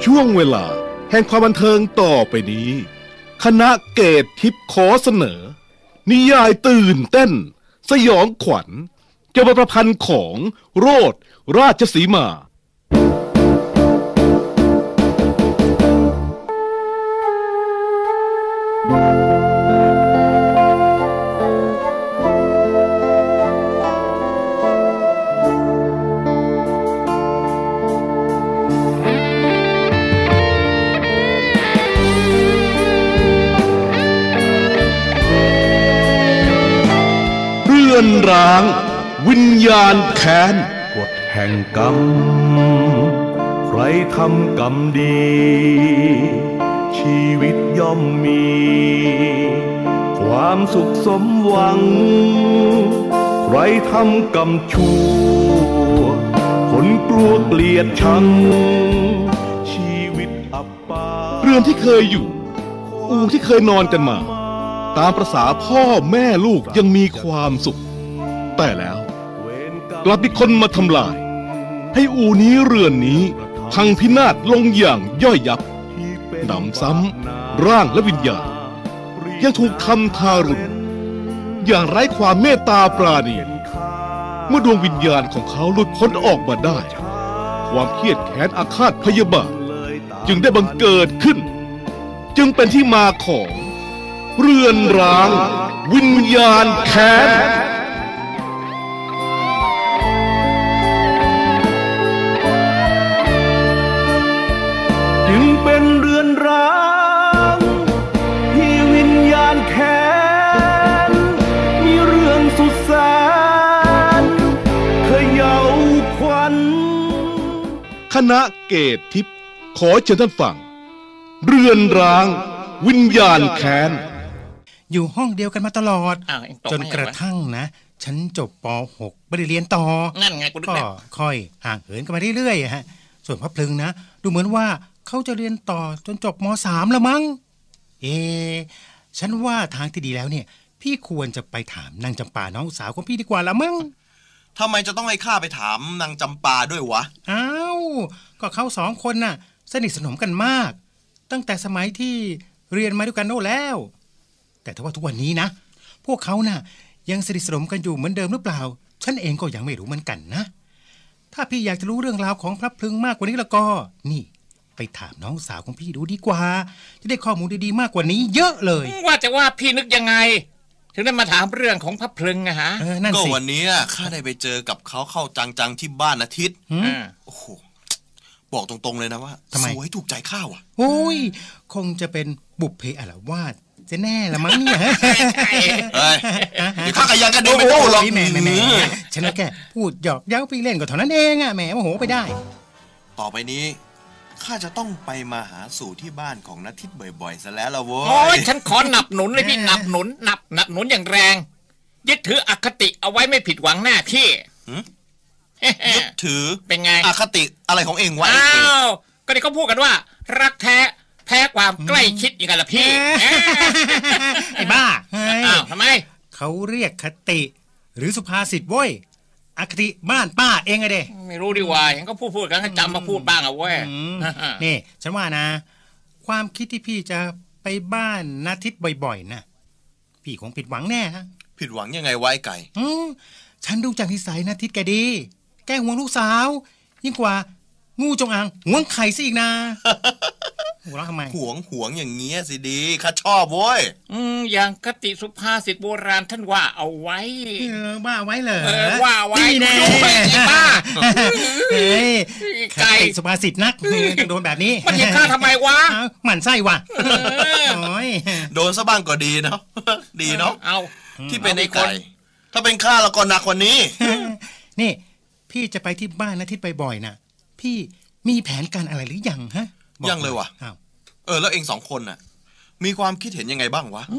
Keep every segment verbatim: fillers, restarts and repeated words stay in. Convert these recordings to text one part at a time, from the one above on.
ช่วงเวลาแห่งความบันเทิงต่อไปนี้คณะเกตทิพย์ขอเสนอนิยายตื่นเต้นสยองขวัญเกี่ยวกับประพันธ์ของโรสราชสีมาเรือนร้างวิญญาณแค้นกฎแห่งกรรมใครทำกรรมดีชีวิตย่อมมีความสุขสมหวังใครทำกรรมชั่วคนกลัวเกลียดชังชีวิตอับปางเรือนที่เคยอยู่อู่ที่เคยนอนกันมาตามประสาพ่อแม่ลูกยังมีความสุขแต่แล้วกลับมีคนมาทำลายให้อู่นี้เรือนนี้พังพินาศลงอย่างย่อยยับหนำซ้ำร่างและวิญญาณยังถูกทำทารุณอย่างไร้ความเมตตาปราณีเมื่อดวงวิญญาณของเขาหลุดพ้นออกมาได้ความเครียดแค้นอาฆาตพยาบาทจึงได้บังเกิดขึ้นจึงเป็นที่มาของเรือนร้างวิญญาณแค้นจึงเป็นเรือนร้างที่วิญญาณแค้นมีเรื่องสุดแสนเขย่าขวัญคณะเกตทิพย์ขอเชิญท่านฟังเรือนร้างวิญญาณแค้นอยู่ห้องเดียวกันมาตลอดจนกระทั่งนะฉันจบป หก ไม่ได้เรียนต่อนั่นไงกูนึกแล้วก็ค่อยห่างเหินกันมาเรื่อยๆฮะส่วนพระพลึงนะดูเหมือนว่าเขาจะเรียนต่อจนจบม สาม แล้วมั้งเอ๊ะฉันว่าทางที่ดีแล้วเนี่ยพี่ควรจะไปถามนางจำปาน้องสาวของพี่ดีกว่าละมั้งทำไมจะต้องให้ข้าไปถามนางจำปาด้วยวะอ้าวก็เขาสองคนน่ะสนิทสนมกันมากตั้งแต่สมัยที่เรียนมาด้วยกันโน่แล้วแต่ถ้าว่าทุกวันนี้นะพวกเขาน่ะยังสนิทสนมกันอยู่เหมือนเดิมหรือเปล่าฉันเองก็ยังไม่รู้เหมือนกันนะถ้าพี่อยากจะรู้เรื่องราวของพระพลึงมากกว่านี้แล้วก็นี่ไปถามน้องสาวของพี่ดูดีกว่าจะได้ข้อมูลดีๆมากกว่านี้เยอะเลยว่าแต่ว่าพี่นึกยังไงถึงได้มาถามเรื่องของพระพลึงอะฮะก็วันนี้ข้าได้ไปเจอกับเขาเข้าจังๆที่บ้านอาทิตย์โอ้โหบอกตรงๆเลยนะว่าสวยถูกใจข้าว่ะโอ้ยคงจะเป็นบุพเพอารวาสจะแน่ละมั้งเนี่ยเฮ้ยเดี๋ยวข้าก็ยังกันดูไม่รู้หรอกแหมๆฉันแค่พูดหยอกเย้าไปเล่นก็เท่านั้นเองอะแหมโมโหไปได้ต่อไปนี้ข้าจะต้องไปมาหาสู่ที่บ้านของณทิตบ่อยๆซะแล้วล่ะโว้ยโอ้ยฉันขอหนับหนุนเลยพี่หนับหนุนหนับหนับหนุนอย่างแรงยึดถืออคติเอาไว้ไม่ผิดหวังหน้าพี่ยึดถือเป็นไงอคติอะไรของเองวะอ้าวก็ที่เขาพูดกันว่ารักแท้แพ้ความใกล้ชิดยังไงล่ะพี่ไอ้บ้าอ้าวทำไมเขาเรียกคติหรือสุภาษิตเว้ยอคติบ้านป้าเองไงเด้ไม่รู้ดีว่ายังก็พูดพูดกันให้จำมาพูดบ้างเอาเว้ยนี่ฉันว่านะความคิดที่พี่จะไปบ้านณทิตบ่อยๆนะพี่คงผิดหวังแน่ฮะผิดหวังยังไงไว้ไก่ฉันดูจากนิสัยณทิตแกดีแกห่วงลูกสาวยิ่งกว่างูจงอางห่วงไข่ซะอีกนะหัวเราะทำไมห่วงห่วงอย่างเงี้ยสิดีข้าชอบเว้ยอืมอย่างคติสุภาษิตโบราณท่านว่าเอาไว้เออว่าไว้เหรอเออว่าไว้แน่ป้าเฮ้ยคติสุภาษิตนักโดนแบบนี้มันเห็นข้าทำไมวะหมั่นไส้ว่ะโอ้ยโดนซะบ้างก็ดีเนาะดีเนาะเอาที่เป็นไอ้คนถ้าเป็นข้าแล้วก็หนักกว่านี้นี่พี่จะไปที่บ้านณทิตบ่อยๆนะพี่มีแผนการอะไรหรือยังฮะยังเลยว่ะเออแล้วเองสองคนน่ะมีความคิดเห็นยังไงบ้างวะ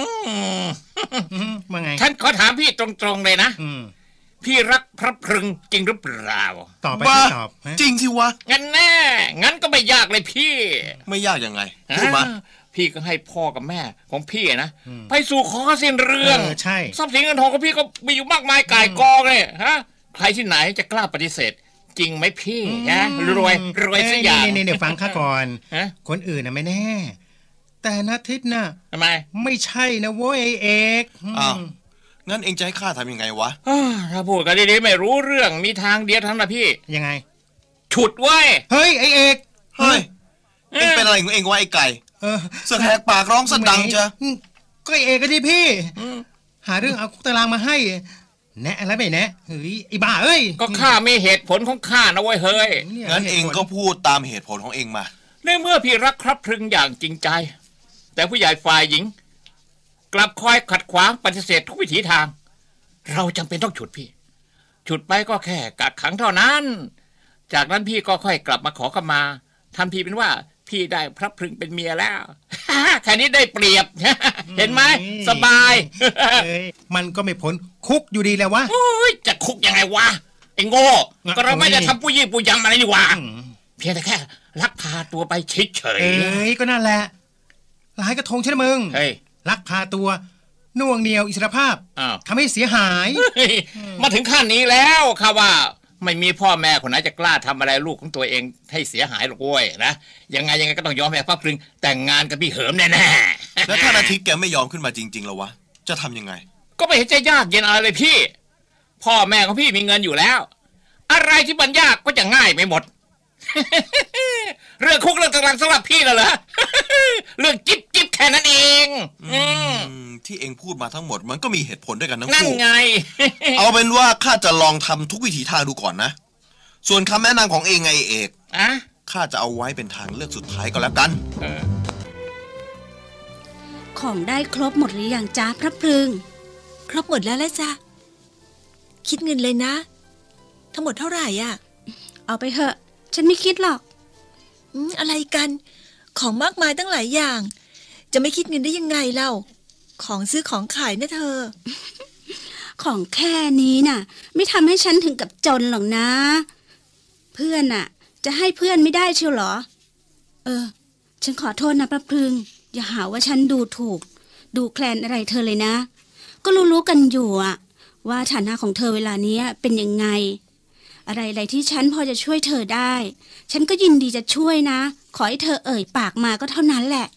ว่าไงฉันขอถามพี่ตรงๆเลยนะพี่รักพระพลึงจริงหรือเปล่าตอบไปตอบจริงสิวะงั้นแน่งั้นก็ไม่ยากเลยพี่ไม่ยากยังไงพูดมาพี่ก็ให้พ่อกับแม่ของพี่นะไปสู่ขอสิ้นเรื่องใช่ทรัพย์สินเงินทองของพี่ก็มีอยู่มากมายก่ายกองเลยฮะใครที่ไหนจะกล้าปฏิเสธจริงไหมพี่นะรวยรวยสักอย่างนี่นี่ฟังข้าก่อนคนอื่นน่ะไม่แน่แต่ณทิศน่ะทำไมไม่ใช่นะโว้ยไอเอกอ้าวงั้นเองจะให้ข้าทำยังไงวะถ้าพูดกันดีๆไม่รู้เรื่องมีทางเดียวทั้งนั้นพี่ยังไงฉุดไว้เฮ้ยไอเอกเฮ้ยเองเป็นอะไรของเองวะไอไก่เสือกแหกปากร้องสะดังเจ้าก็ไอเอกก็ดิพี่หาเรื่องเอาคุกตารางมาให้แนะอะไรไม่แนะเฮ้ยไอ้บ้าเอ้ยก็ข้ามีเหตุผลของข้านะเว้ยเฮ้ยงั้นเองก็พูดตามเหตุผลของเองมาในเมื่อพี่รักครับพรึงอย่างจริงใจแต่ผู้ใหญ่ฝ่ายหญิงกลับคอยขัดขวางปฏิเสธทุกวิถีทางเราจำเป็นต้องฉุดพี่ฉุดไปก็แค่กักขังเท่านั้นจากนั้นพี่ก็ค่อยกลับมาขอขมาทำทีเป็นว่าพี่ได้พระพรึงเป็นเมียแล้วแค่นี้ได้เปรียบเห็นไหมสบายมันก็ไม่พ้นคุกอยู่ดีแล้ววะจะคุกยังไงวะไอ้โง่ก็เราไม่ได้ทำผู้ยี่ผู้ยำอะไรนี่วะเพียงแต่แค่ลักพาตัวไปเฉยเฉยเอ้ยก็นั่นแหละหลายกระทงใช่ไหมมึงลักพาตัวน่วงเหนียวอิสรภาพทำให้เสียหายมาถึงขั้นนี้แล้วค่ะว่าไม่มีพ่อแม่คนไหนจะกล้าทำอะไรลูกของตัวเองให้เสียหายหรอกเว้ยนะยังไงยังไงก็ต้องยอมให้พระพรึงแต่งงานกับพี่เหิมแน่ๆแล้วถ้าอาทิตย์แกไม่ยอมขึ้นมาจริงๆแล้ววะจะทำยังไงก็ไม่เห็นจะยากเย็นอะไรเลยพี่พ่อแม่ของพี่มีเงินอยู่แล้วอะไรที่มันยากก็จะง่ายไปหมดเรื่องคุกเรื่องตารางสำหรับพี่น่ะเหรอเรื่องจิ๊บจิ๊บแค่นั้นเองที่เองพูดมาทั้งหมดมันก็มีเหตุผลด้วยกันทั้งคู่นั่นไงเอาเป็นว่าข้าจะลองทำทุกวิถีทางดูก่อนนะส่วนคำแนะนำของเองไงเอกอะข้าจะเอาไว้เป็นทางเลือกสุดท้ายก็แล้วกันของได้ครบหมดหรือยังจ๊ะพระพรึงครบหมดแล้วแหละจ้ะคิดเงินเลยนะทั้งหมดเท่าไหร่อ่ะเอาไปเถอะฉันไม่คิดหรอกอืมอะไรกันของมากมายตั้งหลายอย่างจะไม่คิดเงินได้ยังไงเล่าของซื้อของขายนะเธอของแค่นี้น่ะไม่ทำให้ฉันถึงกับจนหรอกนะเพื่อนน่ะจะให้เพื่อนไม่ได้เชียวหรอเออฉันขอโทษนะพระพรึงอย่าหาว่าฉันดูถูกดูแคลนอะไรเธอเลยนะก็รู้ๆกันอยู่อะว่าฐานะของเธอเวลานี้เป็นยังไงอะไรๆที่ฉันพอจะช่วยเธอได้ฉันก็ยินดีจะช่วยนะขอให้เธอเอ่ยปากมาก็เท่านั้นแหละ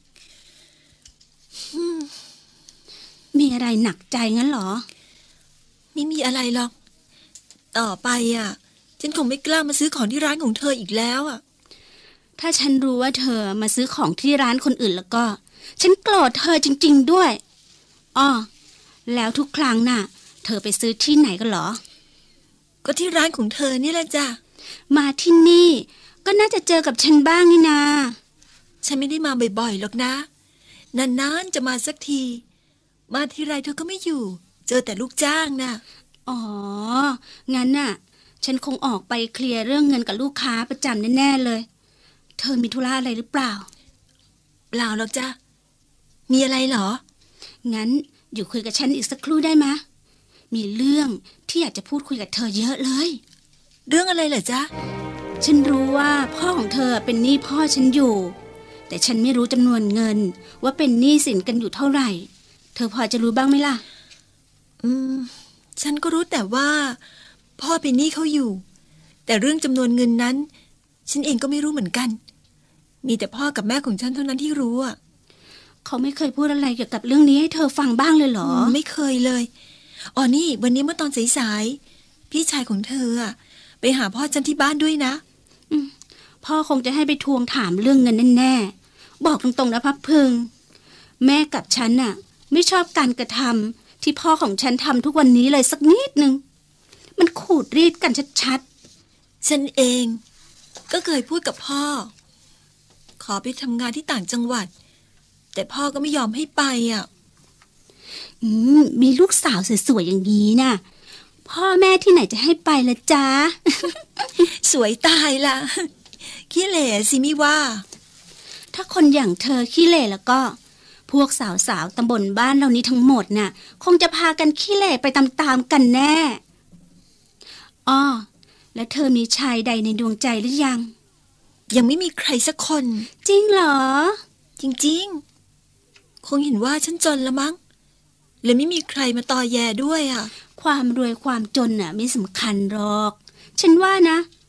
มีอะไรหนักใจงั้นหรอไม่มีอะไรหรอกต่อไปอ่ะฉันคงไม่กล้ามาซื้อของที่ร้านของเธออีกแล้วอ่ะถ้าฉันรู้ว่าเธอมาซื้อของที่ร้านคนอื่นแล้วก็ฉันโกรธเธอจริงๆด้วยอ้อแล้วทุกครั้งน่ะเธอไปซื้อที่ไหนกันหรอก็ที่ร้านของเธอนี่แหละจ้ะมาที่นี่ก็น่าจะเจอกับฉันบ้างนี่นาฉันไม่ได้มาบ่อยๆหรอกนะนานๆจะมาสักทีมาทีไรเธอก็ไม่อยู่เจอแต่ลูกจ้างนะอ๋องั้นน่ะฉันคงออกไปเคลียร์เรื่องเงินกับลูกค้าประจำแน่ๆเลยเธอมีธุระอะไรหรือเปล่าเปล่าหรอกจ้ะมีอะไรเหรองั้นอยู่คุยกับฉันอีกสักครู่ได้ไหมมีเรื่องที่อยากจะพูดคุยกับเธอเยอะเลยเรื่องอะไรเหรอจ๊ะฉันรู้ว่าพ่อของเธอเป็นหนี้พ่อฉันอยู่แต่ฉันไม่รู้จำนวนเงินว่าเป็นหนี้สินกันอยู่เท่าไหร่เธอพอจะรู้บ้างไหมล่ะอืมฉันก็รู้แต่ว่าพ่อเป็นหนี้เขาอยู่แต่เรื่องจำนวนเงินนั้นฉันเองก็ไม่รู้เหมือนกันมีแต่พ่อกับแม่ของฉันเท่านั้นที่รู้อ่ะเขาไม่เคยพูดอะไรเกี่ยวกับเรื่องนี้ให้เธอฟังบ้างเลยเหรอไม่เคยเลยอ๋อนี่วันนี้เมื่อตอนสายๆพี่ชายของเธออ่ะไปหาพ่อฉันที่บ้านด้วยนะพ่อคงจะให้ไปทวงถามเรื่องเงินแน่ๆบอกตรงๆนะพับพึงแม่กับฉันน่ะไม่ชอบการกระทำที่พ่อของฉันทำทุกวันนี้เลยสักนิดนึงมันขูดรีดกันชัดๆฉันเองก็เคยพูดกับพ่อขอไปทำงานที่ต่างจังหวัดแต่พ่อก็ไม่ยอมให้ไปอ่ะอืมมีลูกสาวสวยๆอย่างนี้น่ะพ่อแม่ที่ไหนจะให้ไปละจ๊ะสวยตายละขี้เหร่สิมิว่าถ้าคนอย่างเธอขี้เหร่แล้วก็พวกสาวๆตำบลบ้านเรานี้ทั้งหมดน่ะคงจะพากันขี้เหร่ไปตามๆกันแน่อ้อแล้วเธอมีชายใดในดวงใจหรือยังยังไม่มีใครสักคนจริงเหรอจริงๆคงเห็นว่าฉันจนละมั้งเลยไม่มีใครมาตอแยด้วยอ่ะความรวยความจนน่ะไม่สำคัญหรอกฉันว่านะ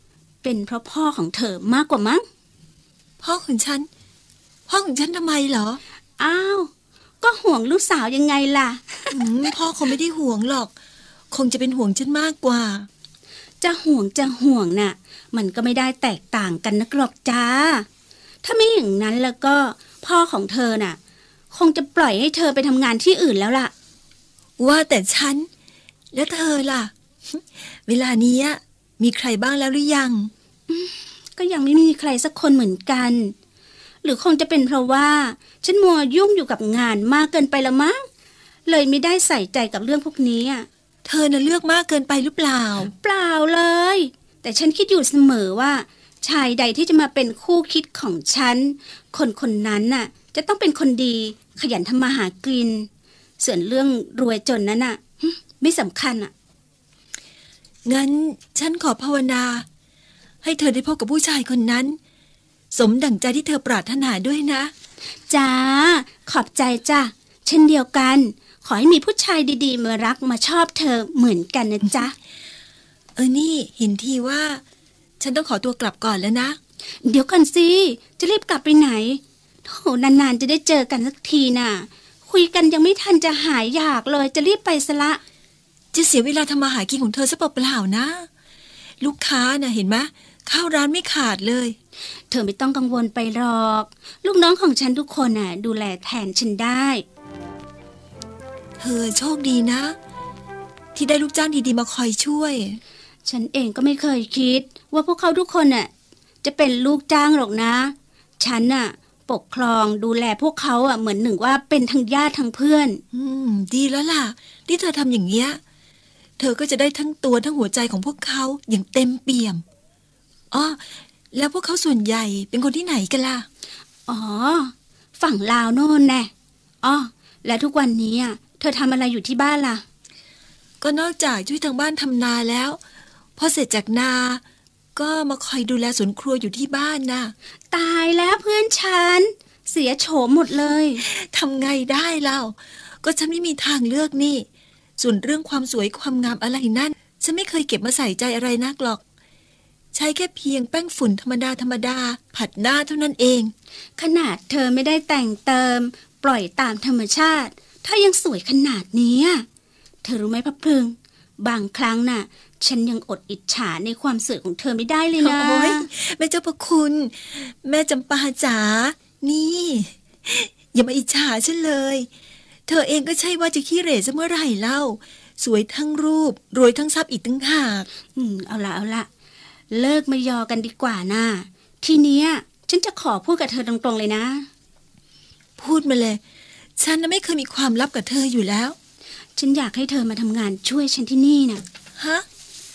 เป็นเพราะพ่อของเธอมากกว่ามั้งพ่อของฉันพ่อของฉันทำไมเหรออ้าวก็ห่วงลูกสาวยังไงล่ะพ่อคงไม่ได้ห่วงหรอกคงจะเป็นห่วงฉันมากกว่าจะห่วงจะห่วงน่ะมันก็ไม่ได้แตกต่างกันนักหรอกจ้าถ้าไม่อย่างนั้นแล้วก็พ่อของเธอน่ะคงจะปล่อยให้เธอไปทำงานที่อื่นแล้วล่ะว่าแต่ฉันแล้วเธอล่ะ เวลานี้มีใครบ้างแล้วหรือยังก็ยังไม่มีใครสักคนเหมือนกันหรือคงจะเป็นเพราะว่าฉันมัวยุ่งอยู่กับงานมากเกินไปละมั้งเลยไม่ได้ใส่ใจกับเรื่องพวกนี้เธอน่ะเลือกมากเกินไปหรือเปล่าเปล่าเลยแต่ฉันคิดอยู่เสมอว่าชายใดที่จะมาเป็นคู่คิดของฉันคนคนนั้นน่ะจะต้องเป็นคนดีขยันทำมาหากินส่วนเรื่องรวยจนนั้นน่ะไม่สำคัญอ่ะงั้นฉันขอภาวนาให้เธอได้พบกับผู้ชายคนนั้นสมดั่งใจที่เธอปรารถนาด้วยนะจ้าขอบใจจ้ะเช่นเดียวกันขอให้มีผู้ชายดีๆมารักมาชอบเธอเหมือนกันนะจ๊ะเออนี่เห็นทีว่าฉันต้องขอตัวกลับก่อนแล้วนะเดี๋ยวก่อนสิจะรีบกลับไปไหนโธ่นานๆจะได้เจอกันสักทีน่ะคุยกันยังไม่ทันจะหายอยากเลยจะรีบไปซะละจะเสียเวลาทำมาหากินของเธอซะเปล่าๆนะลูกค้าน่ะเห็นไหมเข้าร้านไม่ขาดเลยเธอไม่ต้องกังวลไปหรอกลูกน้องของฉันทุกคนน่ะดูแลแทนฉันได้เธอโชคดีนะที่ได้ลูกจ้างดีๆมาคอยช่วยฉันเองก็ไม่เคยคิดว่าพวกเขาทุกคนน่ะจะเป็นลูกจ้างหรอกนะฉันน่ะปกครองดูแลพวกเขาอ่ะเหมือนหนึ่งว่าเป็นทั้งญาติทั้งเพื่อนอืมดีแล้วล่ะที่เธอทำอย่างเงี้ยเธอก็จะได้ทั้งตัวทั้งหัวใจของพวกเขาอย่างเต็มเปี่ยมอ๋อแล้วพวกเขาส่วนใหญ่เป็นคนที่ไหนกันล่ะอ๋อฝั่งลาวโน่นแน่อ๋อแล้วทุกวันนี้อ่ะเธอทำอะไรอยู่ที่บ้านล่ะก็นอกจากช่วยทางบ้านทำนาแล้วพอเสร็จจากนาก็มาคอยดูแลสวนครัวอยู่ที่บ้านนะตายแล้วเพื่อนฉันเสียโฉมหมดเลยทำไงได้เล่าก็ฉันไม่มีทางเลือกนี่ส่วนเรื่องความสวยความงามอะไรนั่นฉันไม่เคยเก็บมาใส่ใจอะไรนักหรอกใช้แค่เพียงแป้งฝุ่นธรรมดาธรรมดาผัดหน้าเท่านั้นเองขนาดเธอไม่ได้แต่งเติมปล่อยตามธรรมชาติถ้ายังสวยขนาดนี้เธอรู้ไหมพะพึงบางครั้งน่ะฉันยังอดอิจฉาในความสวยของเธอไม่ได้เลยนะโอ้ยแม่เจ้าพระคุณแม่จำปาจ๋านี่อย่ามาอิจฉาฉันเลยเธอเองก็ใช่ว่าจะขี้เหร่ซะเมื่อไหร่เล่าสวยทั้งรูปรวยทั้งทรัพย์อีกตั้งหากอืมเอาละเอาละเลิกมายอกันดีกว่านะทีเนี้ยฉันจะขอพูดกับเธอตรงๆเลยนะพูดมาเลยฉันน่ะไม่เคยมีความลับกับเธออยู่แล้วฉันอยากให้เธอมาทำงานช่วยฉันที่นี่นะฮะ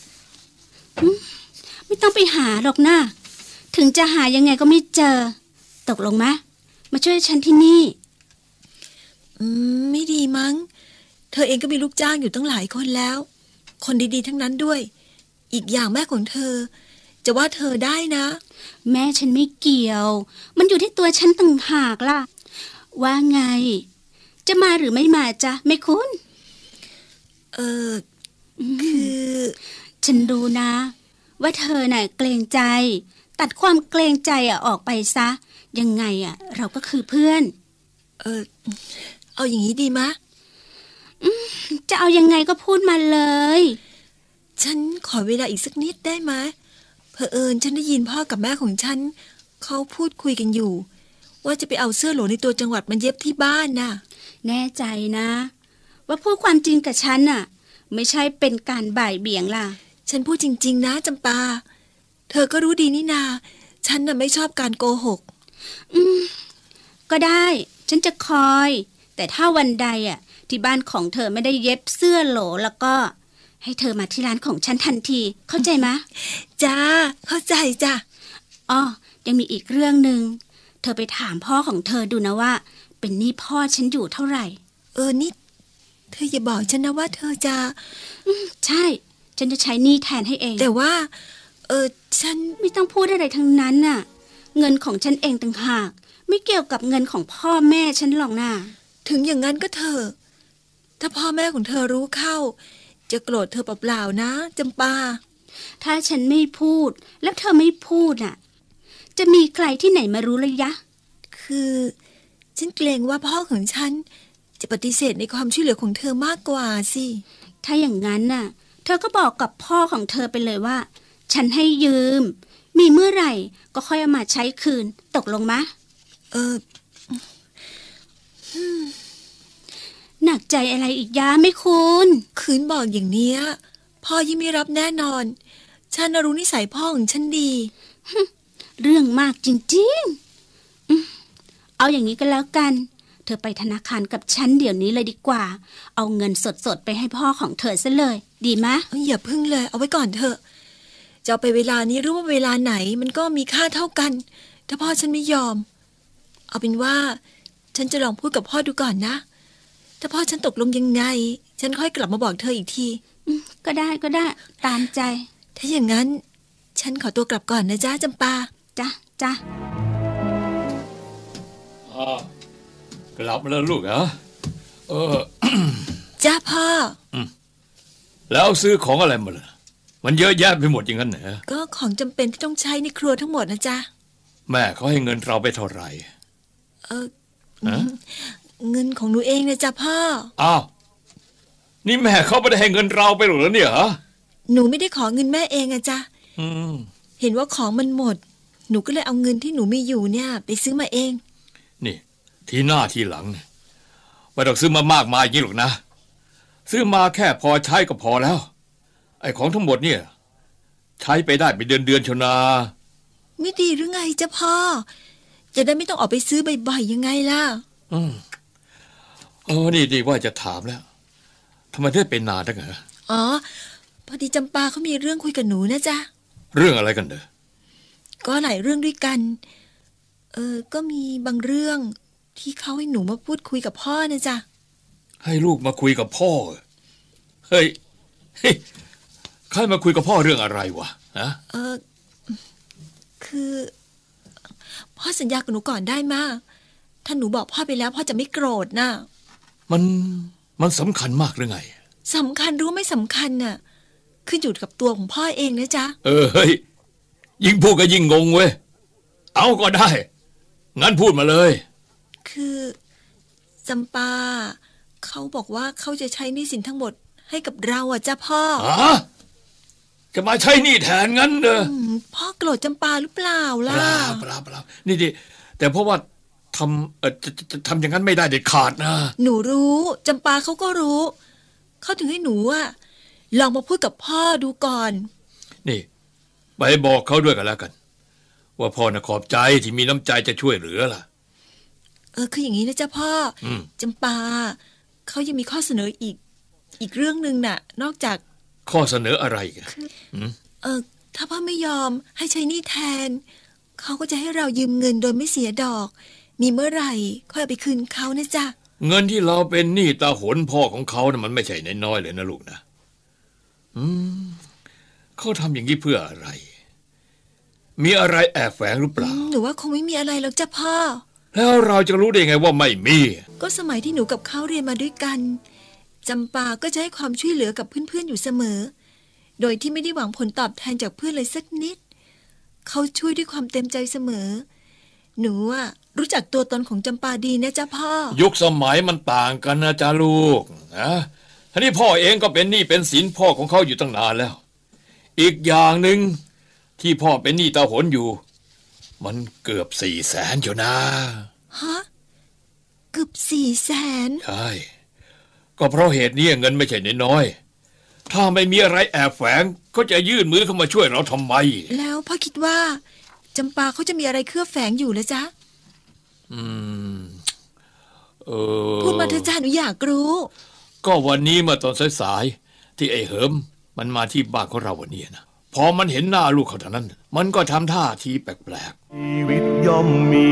ไม่ต้องไปหาหรอกนะถึงจะหายังไงก็ไม่เจอตกลงมะมาช่วยฉันที่นี่อืมไม่ดีมั้งเธอเองก็มีลูกจ้างอยู่ตั้งหลายคนแล้วคนดีๆทั้งนั้นด้วยอีกอย่างแม่ของเธอจะว่าเธอได้นะแม่ฉันไม่เกี่ยวมันอยู่ที่ตัวฉันต่างหากล่ะว่าไงจะมาหรือไม่มาจ๊ะแม่คุณเออคือฉันรู้นะว่าเธอน่ะเกรงใจตัดความเกรงใจอ่ะออกไปซะยังไงอ่ะเราก็คือเพื่อนเออเอาอย่างนี้ดีมะจะเอายังไงก็พูดมาเลยฉันขอเวลาอีกสักนิดได้ไหมเผอิญฉันได้ยินพ่อกับแม่ของฉันเขาพูดคุยกันอยู่ว่าจะไปเอาเสื้อโหลในตัวจังหวัดมาเย็บที่บ้านน่ะแน่ใจนะว่าพูดความจริงกับฉันน่ะไม่ใช่เป็นการบ่ายเบี่ยงล่ะฉันพูดจริงๆนะจำปาเธอก็รู้ดีนี่นาฉันน่ะไม่ชอบการโกหกอืมก็ได้ฉันจะคอยแต่ถ้าวันใดอ่ะที่บ้านของเธอไม่ได้เย็บเสื้อโหลแล้วก็ให้เธอมาที่ร้านของฉันทันทีเข้าใจไหมจ้าเข้าใจจ้ะอ้อยังมีอีกเรื่องนึงเธอไปถามพ่อของเธอดูนะว่าเป็นหนี้พ่อฉันอยู่เท่าไหร่เออนี่เธออย่าบอกฉันนะว่าเธอจะใช่ฉันจะใช้หนี้แทนให้เองแต่ว่าเออฉันไม่ต้องพูดอะไรทั้งนั้นน่ะเงินของฉันเองต่างหากไม่เกี่ยวกับเงินของพ่อแม่ฉันหรอกนะถึงอย่างนั้นก็เถอะถ้าพ่อแม่ของเธอรู้เข้าจะโกรธเธอเปล่าๆนะจำปาถ้าฉันไม่พูดแล้วเธอไม่พูดน่ะจะมีใครที่ไหนมารู้เลยยะคือฉันเกรงว่าพ่อของฉันจะปฏิเสธในความช่วยเหลือของเธอมากกว่าสิถ้าอย่างนั้นน่ะเธอก็บอกกับพ่อของเธอไปเลยว่าฉันให้ยืมมีเมื่อไหร่ก็ค่อยเอามาใช้คืนตกลงมะเออหนักใจอะไรอีกยะไม่คุณคืนบอกอย่างเนี้ยพ่อยิ่งไม่รับแน่นอนฉันรู้นิสัยพ่อของฉันดีเรื่องมากจริงๆเอาอย่างนี้ก็แล้วกันเธอไปธนาคารกับฉันเดี๋ยวนี้เลยดีกว่าเอาเงินสดๆไปให้พ่อของเธอซะเลยดีมะอย่าพึ่งเลยเอาไว้ก่อนเถอะจะเอาไปเวลานี้หรือว่าเวลาไหนมันก็มีค่าเท่ากันถ้าพ่อฉันไม่ยอมเอาเป็นว่าฉันจะลองพูดกับพ่อดูก่อนนะถ้าพ่อฉันตกลงยังไงฉันค่อยกลับมาบอกเธออีกทีก็ได้ก็ได้ตามใจถ้าอย่างนั้นฉันขอตัวกลับก่อนนะจ๊ะจำปาจ้ะจ้ะอ้าวกลับมาแล้วลูกเหรอเออจ้าพ่อแล้วซื้อของอะไรมาล่ะมันเยอะแยะไปหมดอย่างนั้นเหรอก็ของจำเป็นที่ต้องใช้ในครัวทั้งหมดนะจ๊ะแม่เขาให้เงินเราไปเท่าไหร่เออเงินของหนูเองนะจ๊ะพ่ออ้าวนี่แม่เขาไม่ได้ให้เงินเราไปหรอเนี่ยเหรอหนูไม่ได้ขอเงินแม่เองอะจ๊ะเห็นว่าของมันหมดหนูก็เลยเอาเงินที่หนูมีอยู่เนี่ยไปซื้อมาเองนี่ทีหน้าทีหลังไม่ต้องซื้อมามากมายอย่างนี้หรอกนะซื้อมาแค่พอใช้ก็พอแล้วไอ้ของทั้งหมดเนี่ยใช้ไปได้เป็นเดือนเดือนชนาไม่ดีหรือไงจ๊ะพ่อจะได้ไม่ต้องออกไปซื้อบ่อยๆยังไงล่ะอืมเออนี่ดีว่าจะถามแล้วทำไมได้เป็นนานจังเหรออ๋อพอดีจำปาเขามีเรื่องคุยกับหนูนะจ๊ะเรื่องอะไรกันเด้อก็หลายเรื่องด้วยกันเออก็มีบางเรื่องที่เขาให้หนูมาพูดคุยกับพ่อนะจ๊ะให้ลูกมาคุยกับพ่อเฮ้ยเฮ้ยใครมาคุยกับพ่อเรื่องอะไรวะฮะเออคือพ่อสัญญากับหนูก่อนได้มากถ้าหนูบอกพ่อไปแล้วพ่อจะไม่โกรธนะมันมันสำคัญมากหรือไงสำคัญรู้ไม่สำคัญน่ะขึ้นอยู่กับตัวของพ่อเองนะจ๊ะเออเฮ้ยยิ่งพูดก็ยิ่งงงเว้ยเอาก็ได้งั้นพูดมาเลยคือจำปาเขาบอกว่าเขาจะใช้หนี้สินทั้งหมดให้กับเราอ่ะจ้ะพ่อฮะจะมาใช้หนี้แทนงั้นเด้อพ่อโกรธจำปาหรือเปล่าล่ะเปล่าเปล่านี่ดิแต่เพราะว่าทำเออจะจะทำอย่างนั้นไม่ได้เด็ดขาดนะหนูรู้จำปาเขาก็รู้เขาถึงให้หนูอ่ะลองมาพูดกับพ่อดูก่อนนี่ไปบอกเขาด้วยกันแล้วกันว่าพ่อน่ะขอบใจที่มีน้ำใจจะช่วยเหลือล่ะเออคืออย่างนี้นะจ๊ะพ่อจำปาเขายังมีข้อเสนออีกอีกเรื่องนึงน่ะนอกจากข้อเสนออะไรกันเออถ้าพ่อไม่ยอมให้ใช้หนี้แทนเขาก็จะให้เรายืมเงินโดยไม่เสียดอกมีเมื่อไหร่ค่อยเอาไปคืนเขานะจ๊ะเงินที่เราเป็นหนี้ตาหนพ่อของเขาน่ะมันไม่ใช่น้อยๆเลยนะลูกนะอืมเขาทำอย่างนี้เพื่ออะไรมีอะไรแอบแฝงหรือเปล่าหนูว่าคงไม่มีอะไรหรอกจ้ะพ่อแล้วเราจะรู้ได้ไงว่าไม่มีก็สมัยที่หนูกับเขาเรียนมาด้วยกันจำปาก็จะให้ความช่วยเหลือกับเพื่อนๆอยู่เสมอโดยที่ไม่ได้หวังผลตอบแทนจากเพื่อนเลยสักนิดเขาช่วยด้วยความเต็มใจเสมอหนูอะรู้จักตัวตนของจำปาดีนะจ๊ะพ่อยุคสมัยมันต่างกันนะจ๊ะลูกนะทีนี้พ่อเองก็เป็นหนี้เป็นสินพ่อของเขาอยู่ตั้งนานแล้วอีกอย่างหนึ่งที่พ่อเป็นหนี้ตาหนอยู่มันเกือบสี่แสนอยู่นะฮะเกือบสี่แสนใช่ก็เพราะเหตุนี้เงินไม่ใช่น้อยๆถ้าไม่มีอะไรแอบแฝงก็จะยื่นมือเข้ามาช่วยเราทำไมแล้วพ่อคิดว่าจำปาเขาจะมีอะไรเคลือบแฝงอยู่แล้วจ๊ะอืมเออพูดมาเถอะจ้าหนูอยากรู้ก็วันนี้เมื่อตอนสายๆที่ไอ้เหิมมันมาที่บ้านของเราวันนี้นะพอมันเห็นหน้าลูกเขาเท่านั้นมันก็ทำท่าทีแปลกๆชีวิตย่อมมี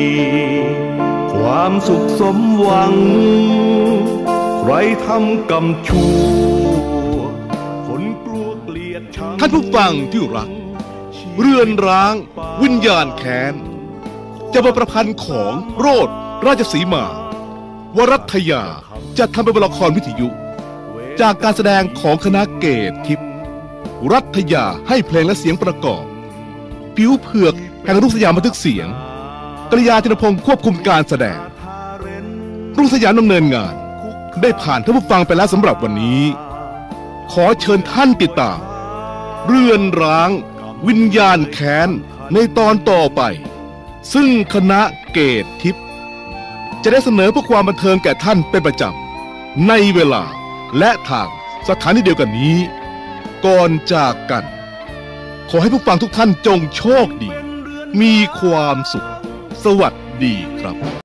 ความสุขสมหวังใครทำกรรมชั่วคนกลัวเกลียดชังท่านผู้ฟังที่รักเรือนร้างวิญญาณแค้นจะบทประพันธ์ของโรดราชสีมาวรัตยาจะทำเป็นละครวิทยุจากการแสดงของคณะเกตทิพย์รัฐยาให้เพลงและเสียงประกอบผิวเผือกแห่งรุ่งสยามบันทึกเสียงกฤยาธินพงศ์ควบคุมการแสดงรุ่งสยามดำเนินงานได้ผ่านท่านผู้ฟังไปแล้วสำหรับวันนี้ขอเชิญท่านติดตามเรือนร้างวิญญาณแค้นในตอนต่อไปซึ่งคณะเกตทิพย์จะได้เสนอเพื่อความบันเทิงแก่ท่านเป็นประจำในเวลาและทางสถานีเดียวกันนี้ก่อนจากกันขอให้ผู้ฟังทุกท่านจงโชคดีมีความสุขสวัสดีครับ